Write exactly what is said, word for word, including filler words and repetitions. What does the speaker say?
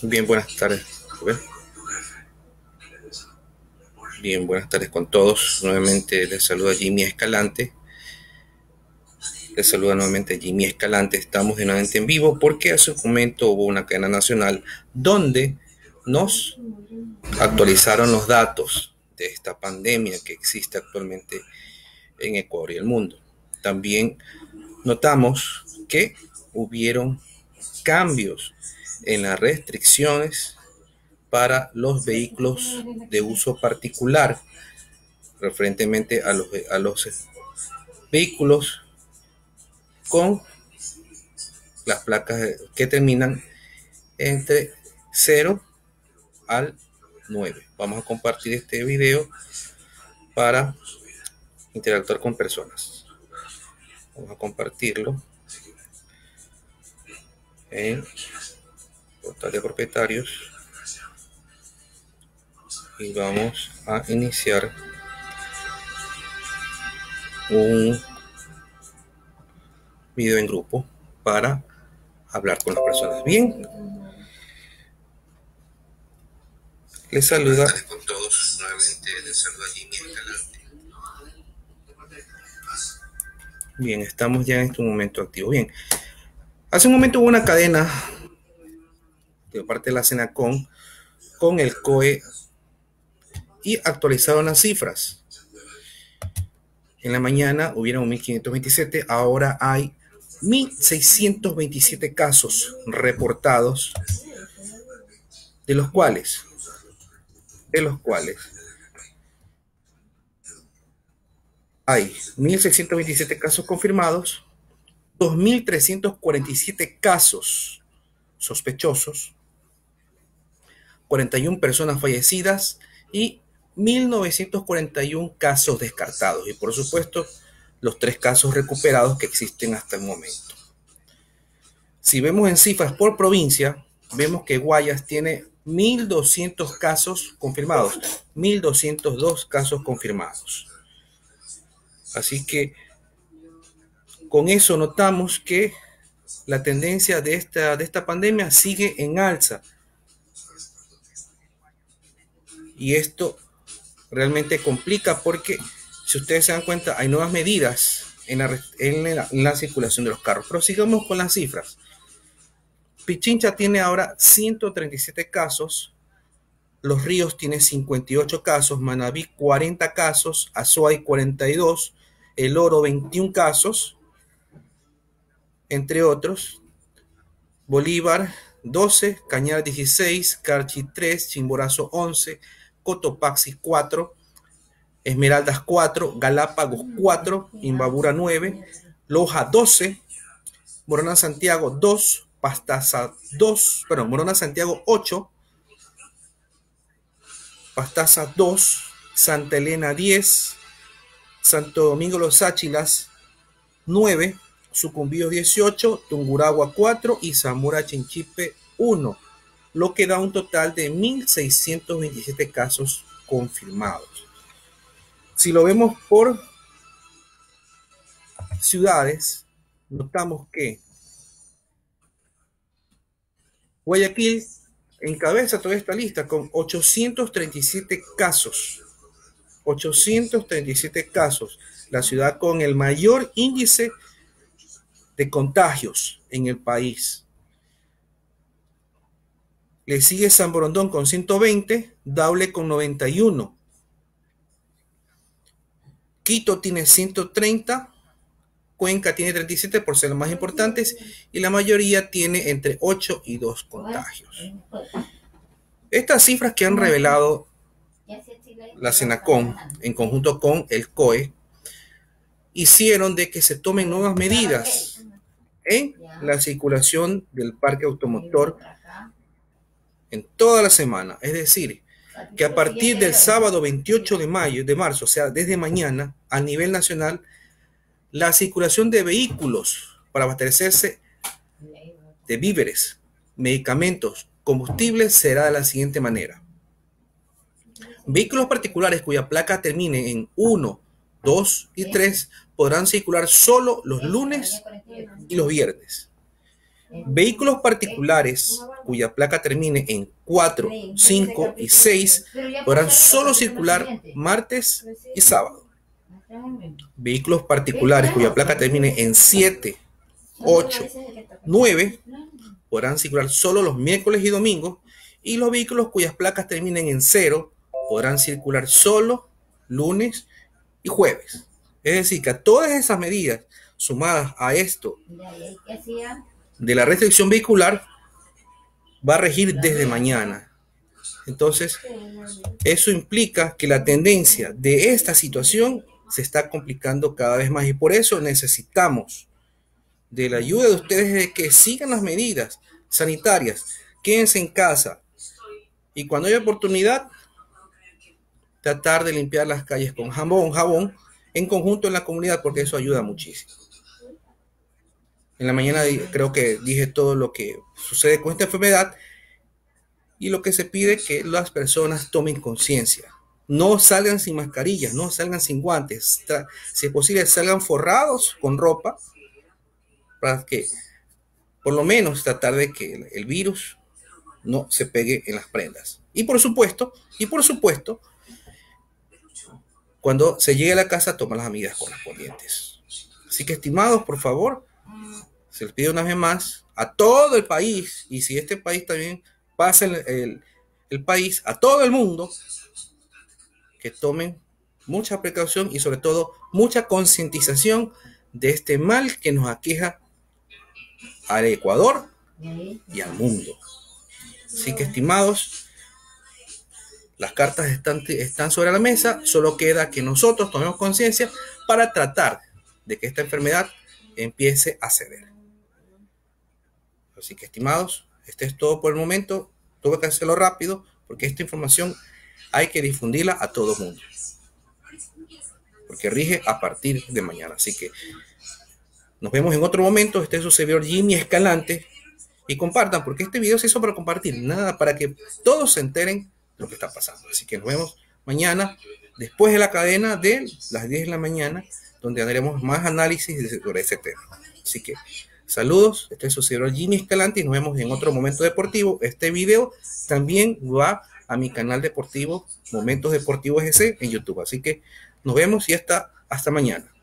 Bien, buenas tardes. Bien, buenas tardes con todos. Nuevamente les saluda Jimmy Escalante. Les saluda nuevamente Jimmy Escalante. Estamos de nuevamente en vivo porque hace un momento hubo una cadena nacional donde nos actualizaron los datos de esta pandemia que existe actualmente en Ecuador y el mundo. También notamos que hubieron cambios en las restricciones para los vehículos de uso particular, referentemente a los, a los vehículos con las placas que terminan entre cero al nueve. Vamos a compartir este video para interactuar con personas. Vamos a compartirlo en portal de propietarios y vamos a iniciar un video en grupo para hablar con las personas. Bien, les saluda con todos nuevamente, les saluda Jimmy Escalante. Bien, estamos ya en este momento activo. Bien, hace un momento hubo una cadena de parte de la Senacon con el C O E y actualizaron las cifras. En la mañana hubieron mil quinientos veintisiete, ahora hay mil seiscientos veintisiete casos reportados, de los cuales, de los cuales hay mil seiscientos veintisiete casos confirmados, dos mil trescientos cuarenta y siete casos sospechosos, cuarenta y una personas fallecidas y mil novecientos cuarenta y uno casos descartados. Y por supuesto, los tres casos recuperados que existen hasta el momento. Si vemos en cifras por provincia, vemos que Guayas tiene mil doscientos casos confirmados, mil doscientos dos casos confirmados. Así que con eso notamos que la tendencia de esta, de esta pandemia sigue en alza. Y esto realmente complica porque, si ustedes se dan cuenta, hay nuevas medidas en la, en la, en la circulación de los carros. Pero sigamos con las cifras. Pichincha tiene ahora ciento treinta y siete casos, Los Ríos tiene cincuenta y ocho casos, Manabí cuarenta casos, Azuay cuarenta y dos, El Oro veintiún casos, entre otros. Bolívar doce, Cañar dieciséis, Carchi tres, Chimborazo once, Cotopaxi cuatro, Esmeraldas cuatro, Galápagos cuatro, Imbabura nueve, Loja doce, Morona Santiago dos, Pastaza dos, perdón, Morona Santiago ocho, Pastaza dos, Santa Elena diez, Santo Domingo Los Áchilas nueve, Sucumbíos dieciocho, Tungurahua cuatro y Zamora Chinchipe uno, lo que da un total de mil seiscientos veintisiete casos confirmados. Si lo vemos por ciudades, notamos que Guayaquil encabeza toda esta lista con ochocientos treinta y siete casos. ochocientos treinta y siete casos. La ciudad con el mayor índice de contagios en el país. Le sigue San Borondón con ciento veinte, Daule con noventa y uno. Quito tiene ciento treinta, Cuenca tiene treinta y siete por ser los más importantes y la mayoría tiene entre ocho y dos contagios. Estas cifras que han revelado la Senacon en conjunto con el C O E hicieron de que se tomen nuevas medidas en la circulación del parque automotor en toda la semana. Es decir, que a partir del sábado veintiocho de mayo, de marzo, o sea, desde mañana, a nivel nacional, la circulación de vehículos para abastecerse de víveres, medicamentos, combustibles será de la siguiente manera. Vehículos particulares cuya placa termine en uno, dos y tres podrán circular solo los lunes y los viernes. Vehículos particulares cuya placa termine en cuatro, cinco y seis podrán solo circular martes y sábado. Vehículos particulares cuya placa termine en siete, ocho, nueve podrán circular solo los miércoles y domingos, y los vehículos cuyas placas terminen en cero podrán circular solo lunes y jueves. Es decir, que a todas esas medidas sumadas a esto de la restricción vehicular va a regir desde mañana. Entonces, eso implica que la tendencia de esta situación se está complicando cada vez más, y por eso necesitamos de la ayuda de ustedes de que sigan las medidas sanitarias, quédense en casa, y cuando haya oportunidad tratar de limpiar las calles con jabón, jabón en conjunto en la comunidad, porque eso ayuda muchísimo. En la mañana creo que dije todo lo que sucede con esta enfermedad, y lo que se pide es que las personas tomen conciencia. No salgan sin mascarillas, no salgan sin guantes. Si es posible, salgan forrados con ropa, para que por lo menos tratar de que el virus no se pegue en las prendas. Y por supuesto, y por supuesto, cuando se llegue a la casa, toma las medidas correspondientes. Así que, estimados, por favor, se les pide una vez más a todo el país, y si este país también pasa el, el, el país, a todo el mundo, que tomen mucha precaución y sobre todo mucha concientización de este mal que nos aqueja al Ecuador y al mundo. Así que, estimados, las cartas están, están sobre la mesa. Solo queda que nosotros tomemos conciencia para tratar de que esta enfermedad empiece a ceder. Así que, estimados, este es todo por el momento. Tuve que hacerlo rápido porque esta información hay que difundirla a todo el mundo, porque rige a partir de mañana. Así que nos vemos en otro momento. Este es su servidor Jimmy Escalante, y compartan, porque este video se hizo para compartir, nada para que todos se enteren de lo que está pasando. Así que nos vemos mañana después de la cadena de las diez de la mañana, donde haremos más análisis sobre ese tema. Así que saludos, este es su servidor Jimmy Escalante, y nos vemos en otro momento deportivo. Este video también va a mi canal deportivo Momentos Deportivos G C en YouTube. Así que nos vemos y hasta, hasta mañana.